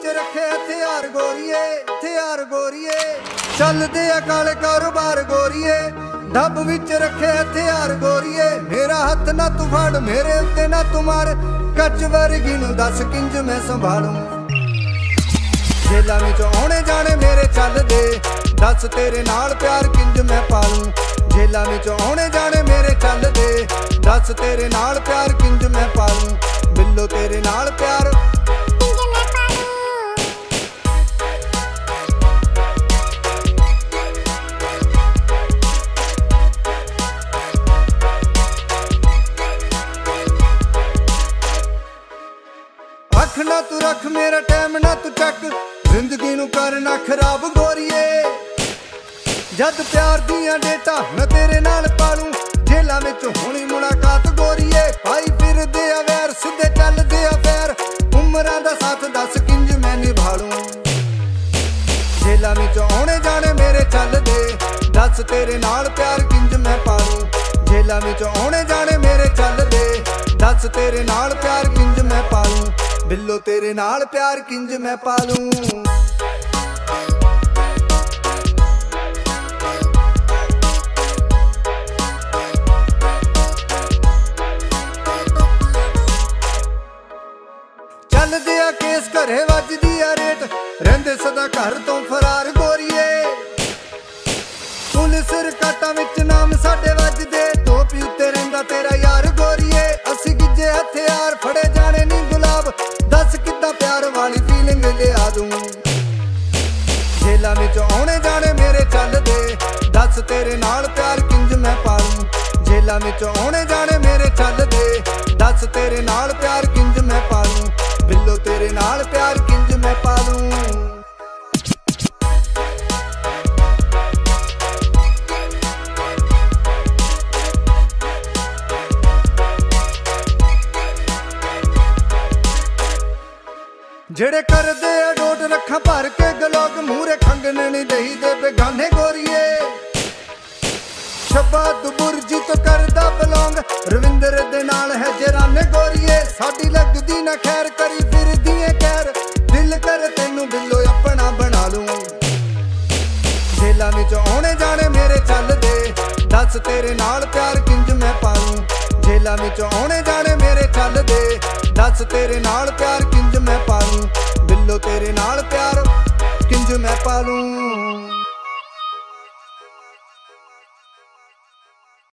रखे हथियार गोरीए, हथियार गोरीए चलदे आ काले कारोबार गोरीए। ढब विच रखे हथियार गोरीए, मेरा हथ ना तू फड़ मेरे उत्ते ना तू मार। कच वर्गी नूं दस किंज मैं संभालूं, जेलां विच आउणे जाणे मेरे चलदे, दस तेरे नाल प्यार किंज मैं पालूं। जेलां विच आउणे जाणे मेरे चलदे, दस तेरे नाल प्यार किंज मैं पालूं। बिल्लो तेरे नाल प्यार अख ना तू रख मेरा टाइम ना तू चक, जिंदगी नू करना खराब गोरीए। जद प्यार दियां डेटा मैं तेरे नाल पालूं, जेलां विच होनी मुलाकात गोरीए। भाई फिरदे आ वैर सिद्धे चलदे आ पैर, उमरां दा साथ दस किंज मैं निभालूं। जेलां विच आउणे जाणे मेरे चलदे, दस तेरे नाल प्यार किंज मैं पालूं। जेलां विच आउणे जाणे मेरे चलदे, दस तेरे नाल प्यार किंज मैं पालूं। बिल्लो तेरे नाल प्यार किंज मैं पालूं। चलदे आ केस घरे वजदी आ रेट, रहिंदे सदा घर तो फरार गोरीए। पुलिस रिकार्डां विच नाम साडे वजदे, टोपी उत्ते रहिंदा तेरा यार गोरीए। असीं गिज्जे हथियार फड़े जाने नी गुलाब, दस किद्दां प्यार वाली फीलिंग लिया दूं। जेलां विच आउणे जाणे मेरे चलदे, दस तेरे नाल प्यार किंज मैं पालूं। जेलां विच आउणे जाणे मेरे चलदे, दस तेरे नाल प्यार किंज मैं पालूं। बिल्लो तेरे नाल प्यार किंज मैं पालूं। जेड़े करदे आ डोट रखा भर के गलोग, मूहरे खंगने नहीं दही दे बेगाने गोरीए। शबाद बुरजी तो करदा बलोंग, रविंदर दे नाल है जराने गोरीए। साडी लगदी ना खैर करी फिरदी है खैर, दिल कर तेनू बिल्लो अपना बना लूं। जेलां विच आउणे जाणे मेरे चलदे, दस तेरे नाल प्यार किंज मैं पालूं। जेलां विच आउणे जाणे मेरे चलदे, दस तेरे नाल प्यार किंज मैं पालूं। बिल्लो तेरे नाल प्यार किंज मैं पालूं।